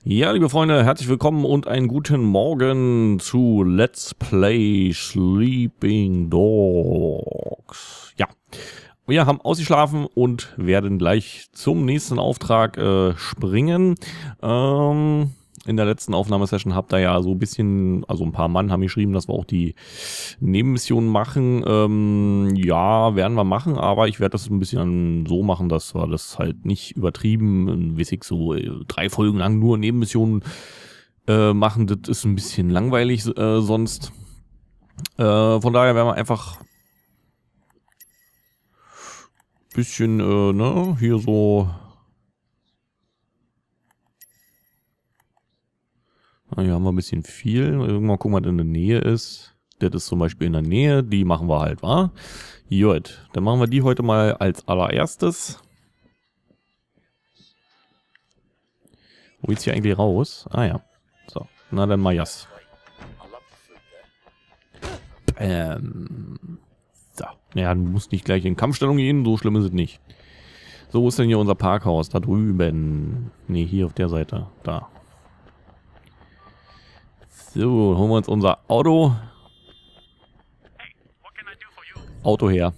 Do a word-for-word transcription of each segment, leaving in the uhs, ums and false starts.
Ja, liebe Freunde, herzlich willkommen und einen guten Morgen zu Let's Play Sleeping Dogs. Ja, wir haben ausgeschlafen und werden gleich zum nächsten Auftrag äh, springen. Ähm, in der letzten Aufnahmesession habt ihr ja so ein bisschen, also ein paar Mann haben geschrieben, dass wir auch die Nebenmissionen machen. Ähm, ja, werden wir machen, aber ich werde das ein bisschen so machen, dass wir das halt nicht übertrieben, weiß ich, so drei Folgen lang nur Nebenmissionen äh, machen. Das ist ein bisschen langweilig äh, sonst. Äh, von daher werden wir einfach ein bisschen, äh, ne, hier so. Hier haben wir ein bisschen viel. Irgendwann gucken, was in der Nähe ist. Das ist zum Beispiel in der Nähe. Die machen wir halt, wa? Gut, dann machen wir die heute mal als allererstes. Wo geht's hier eigentlich raus? Ah ja. So, na dann mal Jas. Ähm. So. Naja, du musst nicht gleich in Kampfstellung gehen. So schlimm ist es nicht. So, wo ist denn hier unser Parkhaus? Da drüben. Ne, hier auf der Seite. Da. So, holen wir uns unser Auto. Auto her.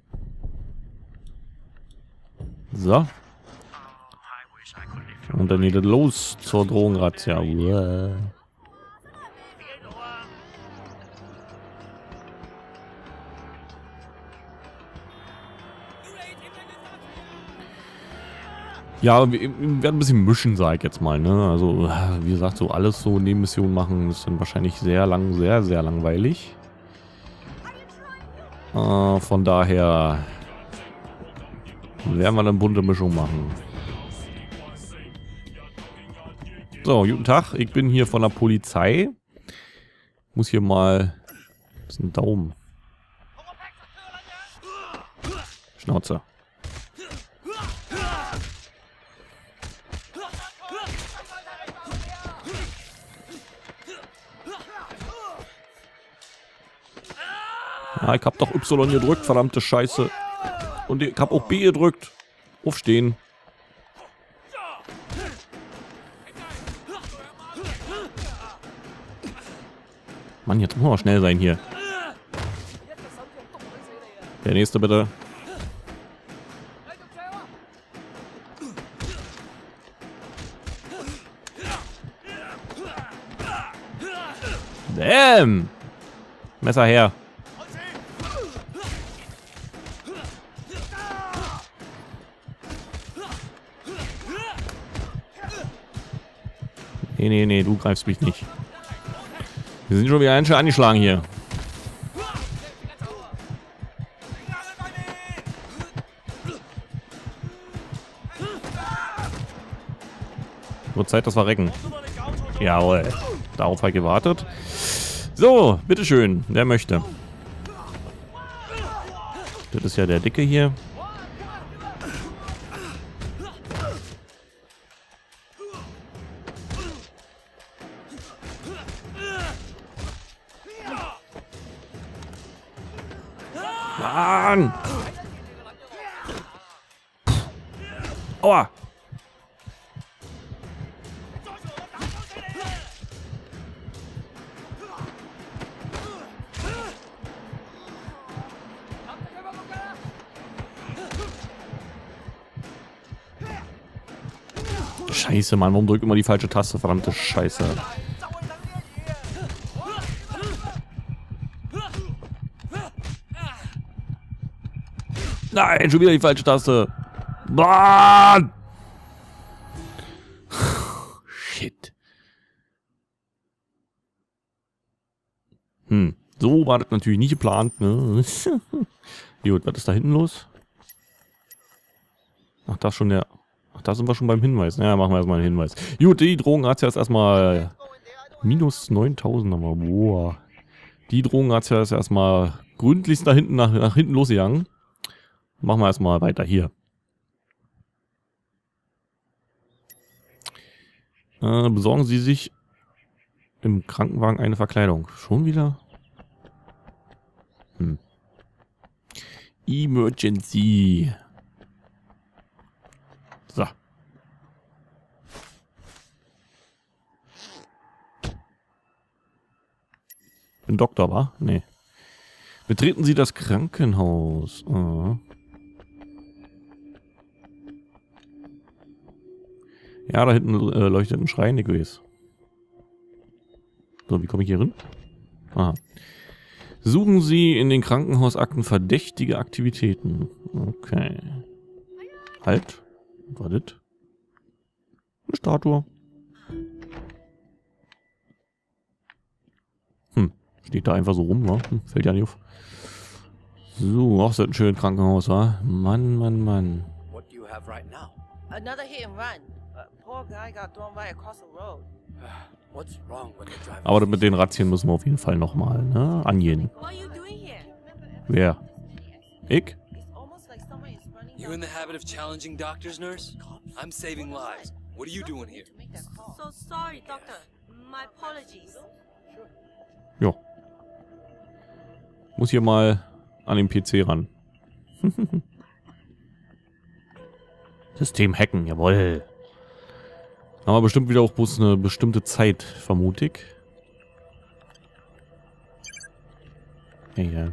So. Und dann geht es los zur Drogenrazzia. Uah. Ja, wir werden ein bisschen mischen, sag ich jetzt mal, ne? Also, wie gesagt, so alles so Nebenmissionen machen, ist dann wahrscheinlich sehr lang, sehr, sehr langweilig. Äh, von daher werden wir eine bunte Mischung machen. So, guten Tag, ich bin hier von der Polizei. Muss hier mal... Das ist ein Daumen. Schnauze. Ja, ich hab doch Y gedrückt, verdammte Scheiße. Und ich hab auch B gedrückt. Aufstehen. Mann, jetzt muss man schnell sein hier. Der nächste bitte. Damn! Messer her. Nee, nee, nee, du greifst mich nicht. Wir sind schon wieder ein schön angeschlagen hier. Nur Zeit, dass wir recken. Jawohl. Darauf habe ich gewartet. So, bitteschön. Wer möchte? Das ist ja der Dicke hier. Mann! Aua! Scheiße, Mann, warum drückt immer die falsche Taste? Verdammte Scheiße. Nein, schon wieder die falsche Taste. Mann! Shit. Hm, so war das natürlich nicht geplant, ne? Gut, was ist da hinten los? Ach, da schon der... Ach, da sind wir schon beim Hinweis. Ja, machen wir erstmal einen Hinweis. Gut, die Drogenrazzia ist erstmal... Minus neuntausend haben wir. Boah. Die Drogenrazzia ist erstmal gründlichst da hinten nach, nach hinten losgegangen. Machen wir erstmal weiter hier. Äh, besorgen Sie sich im Krankenwagen eine Verkleidung. Schon wieder? Hm. Emergency. So. Bin Doktor, wa? Nee. Betreten Sie das Krankenhaus. Oh. Ja, da hinten äh, leuchtet ein Schrein, ich weiß. So, wie komme ich hier hin? Aha. Suchen Sie in den Krankenhausakten verdächtige Aktivitäten. Okay. Halt. Was war das? Eine Statue. Hm. Steht da einfach so rum, wa? Hm, fällt ja nicht auf. So, auch so ein schönes Krankenhaus, wa? Mann, Mann, Mann. What do you have right now? Another hit and run. A poor guy got thrown right across the road. What's wrong with the driver? Aber mit den Razzien müssen wir auf jeden Fall nochmal, ne? Angehen. What are you doing here? Wer? Ich? It's almost like someone is running You in the habit of challenging doctors, nurse? I'm saving lives. What are you doing here? to make that call. So sorry, doctor. My apologies. Jo. Muss hier mal an den P C ran. System hacken, jawohl. Aber bestimmt wieder auch bloß eine bestimmte Zeit, vermute ich. Ja, ja.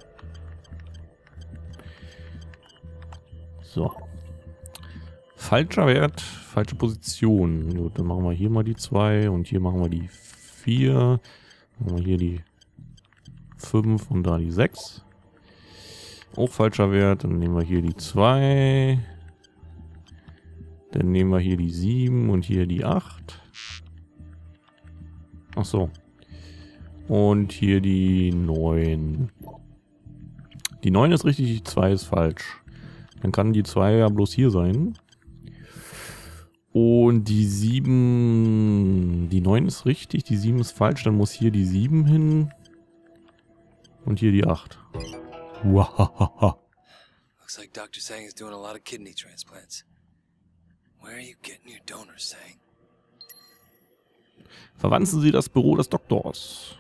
So. Falscher Wert, falsche Position. Gut, dann machen wir hier mal die zwei und hier machen wir die vier. Machen wir hier die fünf und da die sechs. Auch falscher Wert. Dann nehmen wir hier die zwei. Dann nehmen wir hier die sieben und hier die acht. Ach so. Und hier die neun. Die neun ist richtig, die zwei ist falsch. Dann kann die zwei ja bloß hier sein. Und die sieben... Die neun ist richtig, die sieben ist falsch. Dann muss hier die sieben hin. Und hier die acht. Wahahaha. Looks like Doctor Sang is doing a lot of kidney transplants. Where are you getting your donors, Sang? Verwanzen Sie das Büro des Doktors.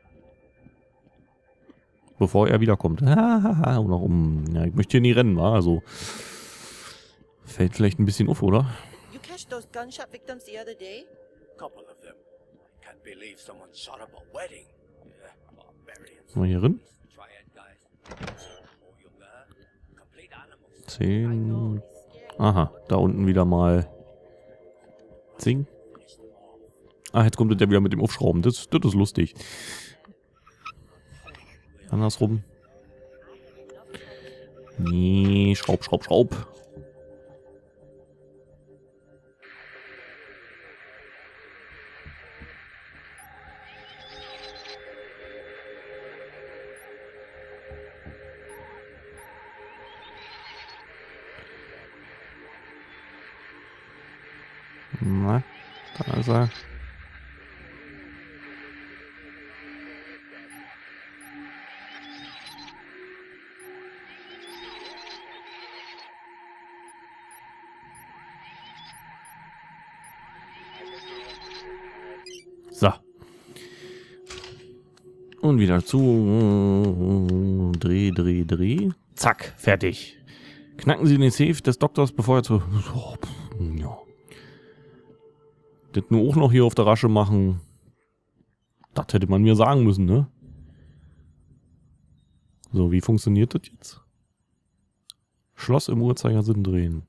Bevor er wiederkommt. Hahaha. Und noch um... Ja, ich möchte hier nie rennen, wa? Also... Fällt vielleicht ein bisschen auf, oder? You catch those gunshot victims the other day? Couple of them. Can't believe someone shot up a wedding. Yeah, barbarians. Mal hier rein. Triad guys. Oh, you'll learn. Complete animals. zehn. Aha, da unten wieder mal. Zing. Ah, jetzt kommt der wieder mit dem Aufschrauben. Das, das ist lustig. Andersrum. Nee, Schraub, Schraub, Schraub. Na, da ist er. So. Und wieder zu. Dreh, dreh, dreh. Zack, fertig. Knacken Sie den Safe des Doktors, bevor er zu... Oh, ja. Das nur auch noch hier auf der Rasche machen. Das hätte man mir sagen müssen, ne? So, wie funktioniert das jetzt? Schloss im Uhrzeigersinn drehen.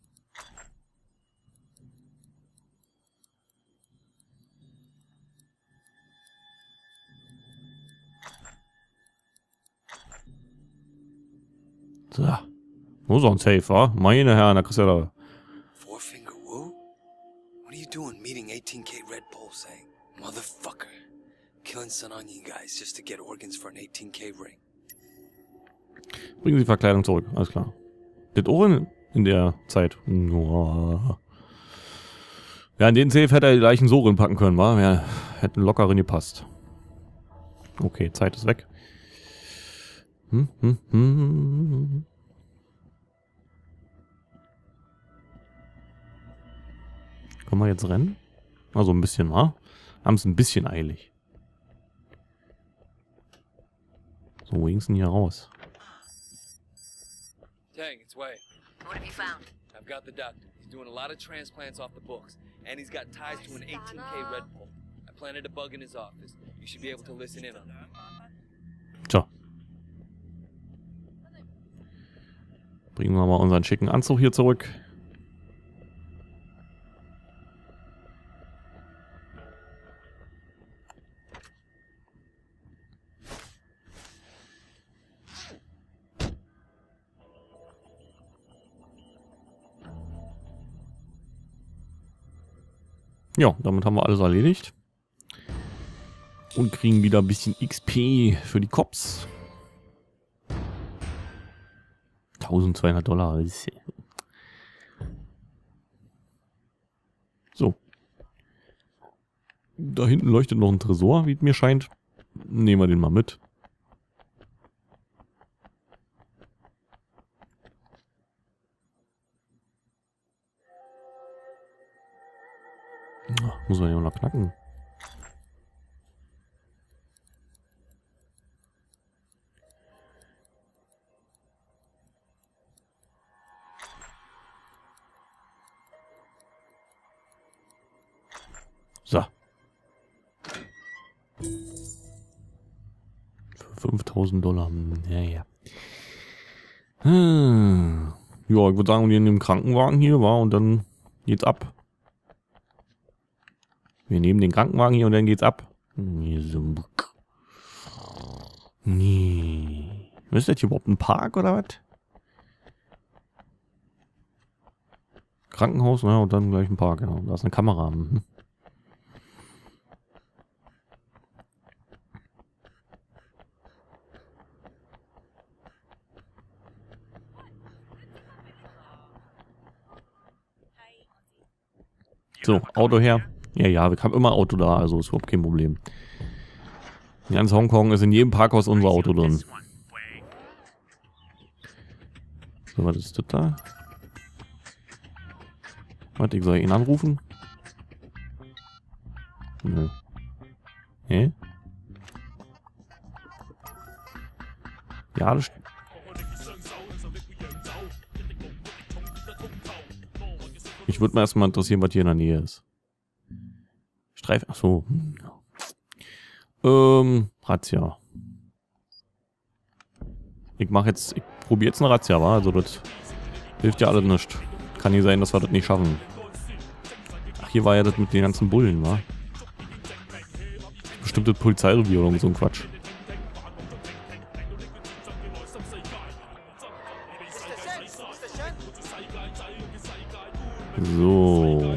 So. Wo ist auch ein Safe, wa? Meine Herren, da kriegst du ja da... Four Finger Woo? What are you doing meeting eighteen K Red Bull, Sang? Motherfucker. Killing Sun Onion guys just to get organs for an eighteen K ring. Bringen Sie Verkleidung zurück, alles klar. Das auch in, in der Zeit. Ja, in den Safe hätte er die Leichen so reinpacken können, wa? Ja, hätten locker rein gepasst. Okay, Zeit ist weg. Hm, hm, hm. Können wir jetzt rennen? Also ein bisschen, wa? Haben es ein bisschen eilig. So, wo ging's denn hier raus? Tang, it's Wei. What have you found? I've got the doctor. He's doing a lot of transplants off the books, and he's got ties to an eighteen K Red Bull. I planted a bug in his office. You should be able to listen in on him. Tja. Bringen wir mal unseren schicken Anzug hier zurück. Ja, damit haben wir alles erledigt. Und kriegen wieder ein bisschen X P für die Cops. eintausendzweihundert Dollar. So. Da hinten leuchtet noch ein Tresor, wie es mir scheint. Nehmen wir den mal mit. Muss man ja noch knacken. So. Für fünftausend Dollar. Ja, ja. Hm. Ja, ich würde sagen, wir in dem Krankenwagen hier war und dann geht's ab. Wir nehmen den Krankenwagen hier und dann geht's ab. Nee. Ist das hier überhaupt ein Park oder was? Krankenhaus, ja, und dann gleich ein Park. Ja. Da ist eine Kamera. Mhm. So, Auto her. Ja, ja, wir haben immer Auto da, also ist überhaupt kein Problem. In ganz Hongkong ist in jedem Parkhaus unser Auto drin. So, was ist das da? Warte, ich soll ihn anrufen? Nö. Hä? Ja, das Ich würde mir erstmal interessieren, was hier in der Nähe ist. Streif... Achso. Ähm, Razzia. Ich mache jetzt... Ich probiere jetzt eine Razzia, wa? Also das hilft ja alles nicht. Kann nicht sein, dass wir das nicht schaffen. Ach, hier war ja das mit den ganzen Bullen, wa? Bestimmtes Polizeirevier oder so ein Quatsch. So.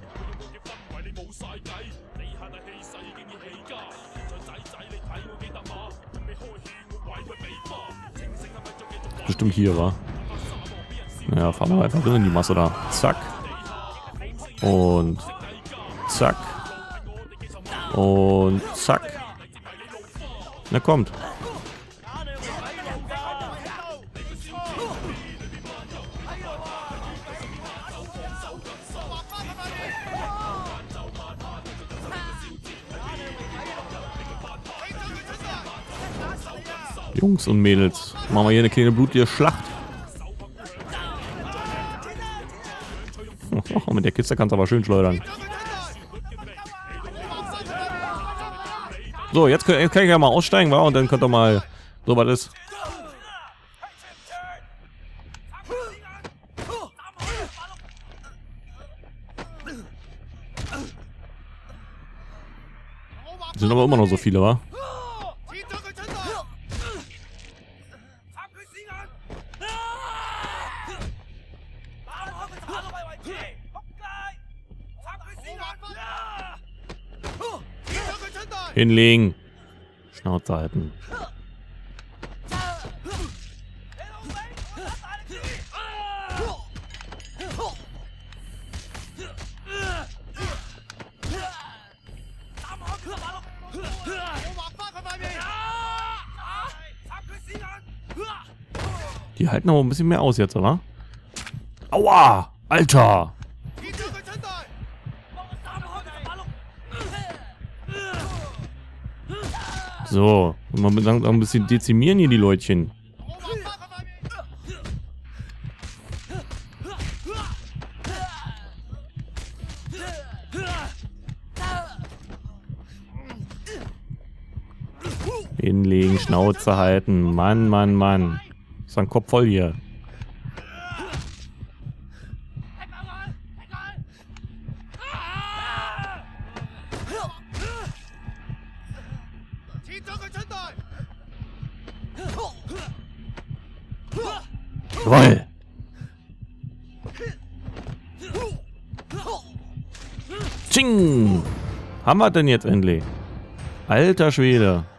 Bestimmt hier, war. Naja, fahren wir einfach in die Masse da. Zack. Und zack. Und zack. Na kommt. Jungs und Mädels, machen wir hier eine kleine blutige Schlacht. Oh, mit der Kiste kannst du aber schön schleudern. So, jetzt, jetzt kann ich ja mal aussteigen, wa? Und dann könnt ihr mal so was ist. Sind aber immer noch so viele, wa? Hinlegen. Schnauze halten. Die halten aber ein bisschen mehr aus jetzt, oder? Aua! Alter! So, man muss ein bisschen dezimieren hier die Leutchen. Hinlegen, Schnauze halten. Mann, Mann, Mann. Ist ein Kopf voll hier. Jawoll! Tsching! Haben wir denn jetzt endlich? Alter Schwede.